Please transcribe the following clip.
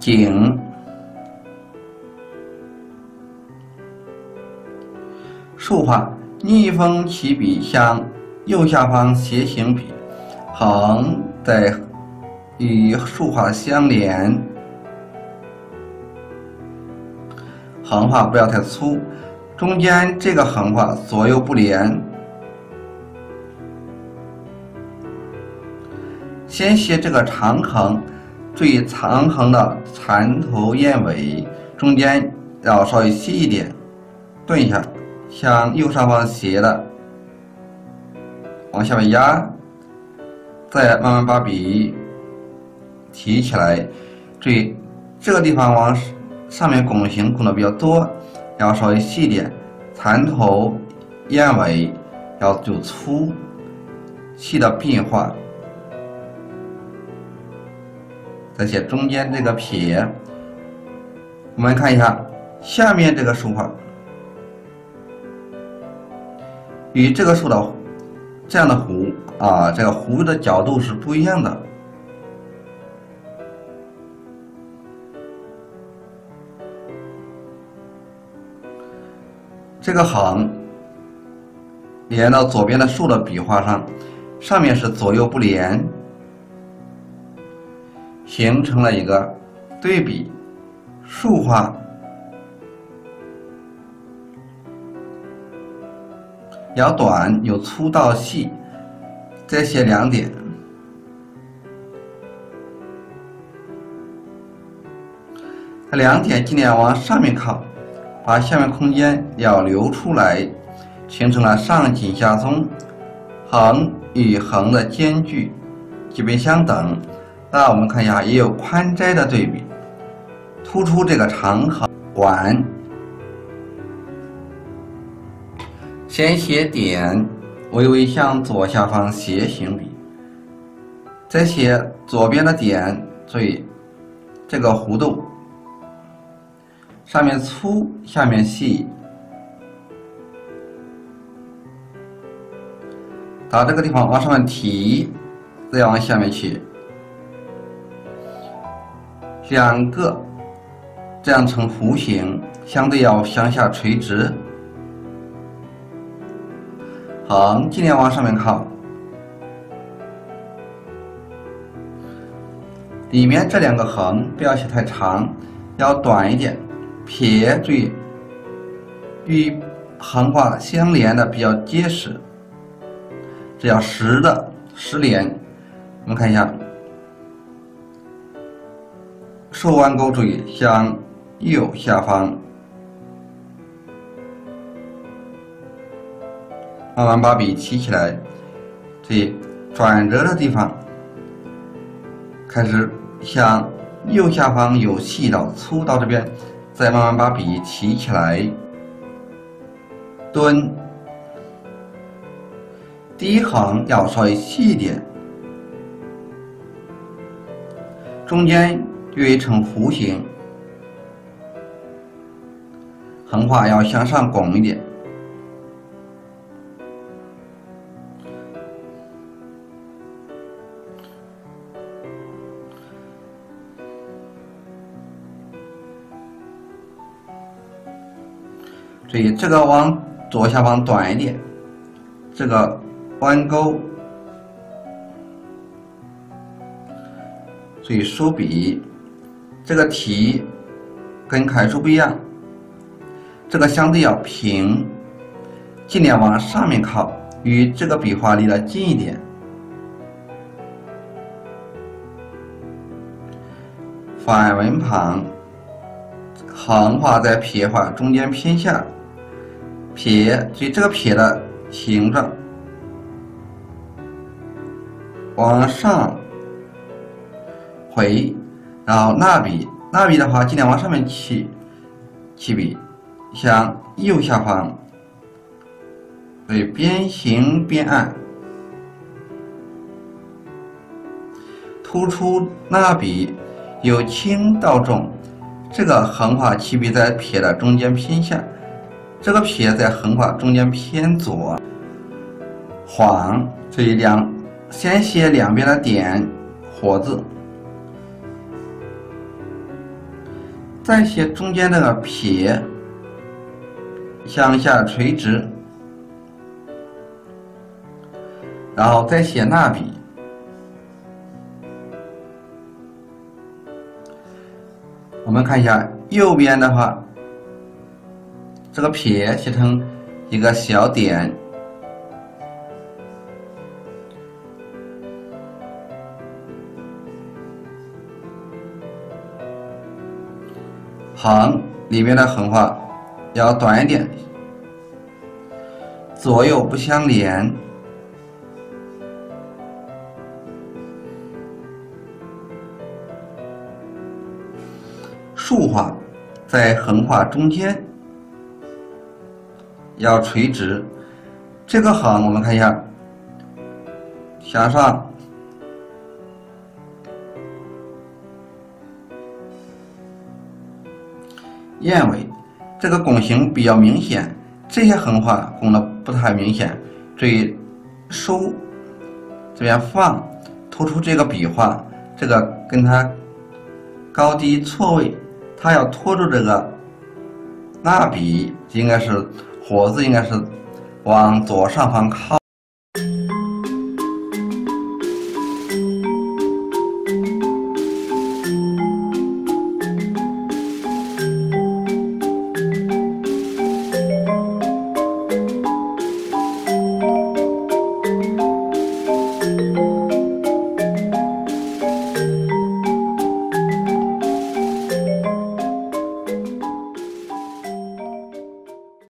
景，竖画逆风起笔向右下方斜行笔，横在与竖画相连，横画不要太粗，中间这个横画左右不连。先写这个长横，注意长横的缠头燕尾，中间要稍微细一点，顿一下，向右上方斜的往下面压，再慢慢把笔提起来。注意这个地方往上面拱形拱的比较多，要稍微细一点，缠头燕尾要就粗，细的变化。再写中间这个撇，我们看一下下面这个竖画与这个竖的这样的弧啊，这个弧的角度是不一样的。这个横连到左边的竖的笔画上，上面是左右不连，形成了一个对比。竖画要短，由粗到细，再写2点。这2点尽量往上面靠，把下面空间要留出来，形成了上紧下松，横与横的间距基本相等。那我们看一下，也有宽窄的对比，突出这个长横管。先写点，微微向左下方斜行笔，再写左边的点，注意这个弧度，上面粗，下面细。到这个地方往上面提，再往下面去。2个这样成弧形，相对要向下垂直，横尽量往上面靠。里面这2个横不要写太长，要短一点。撇注意与横画相连的比较结实，这叫实连。我们看一下。竖弯钩注意向右下方，慢慢把笔提起来。这转折的地方开始向右下方由细到粗到这边，再慢慢把笔提起来。蹲，第一横要稍微细一点，中间略成弧形，横画要向上拱一点。注意这个往左下方短一点，这个弯钩。注意收笔。这个题跟楷书不一样，这个相对要平，尽量往上面靠，与这个笔画离得近一点。反文旁，横画在撇画中间偏下，撇，所以这个撇的形状往上回。然后捺笔的话，尽量往上面起笔，向右下方，对，边行边按，突出捺笔由轻到重。这个横画起笔在撇的中间偏下，这个撇在横画中间偏左。晃，所以先写2边的点火字。 再写中间这个撇，向下垂直，然后再写捺笔。我们看一下右边的话，这个撇写成一个小点，横里面的横画要短一点，左右不相连。竖画在横画中间要垂直，这个横我们看一下，向上，燕尾，这个拱形比较明显，这些横画拱的不太明显，所以收这边放，突出这个笔画，这个跟它高低错位。它要拖住这个捺笔，应该是火字应该是往左上方靠。